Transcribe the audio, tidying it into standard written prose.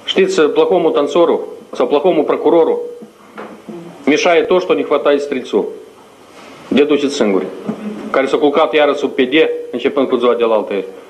Știți, plăhomul tanțorul sau plăhomul procurorul mișaie tot, что не хватает стрельцу. De duceți singuri. Care s-a culcat iară sub PD, începând cu ziua de la altă.